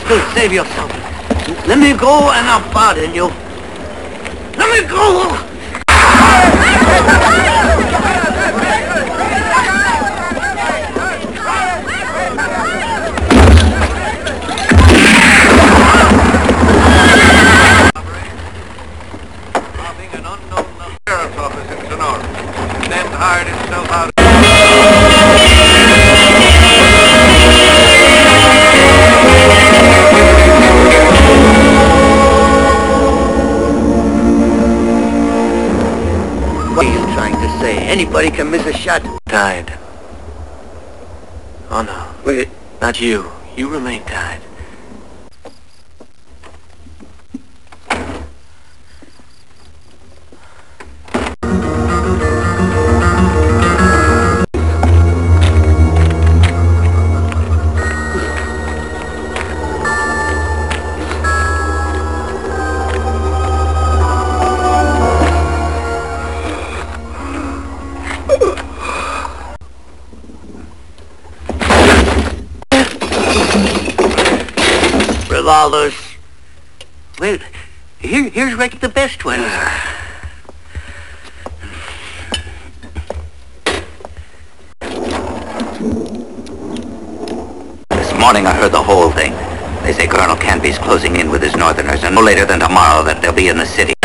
rascal, save yourself. Let me go and I'll pardon you. Let me go! Robbing an unknown sheriff's office in Sonora. Then hired himself out. What are you trying to say? Anybody can miss a shot. Tied. Oh no. Wait. Not you. You remain tied. Revolvers. Well, here's right the best ones. This morning I heard the whole thing. They say Colonel Canby's closing in with his Northerners, and no later than tomorrow that they'll be in the city.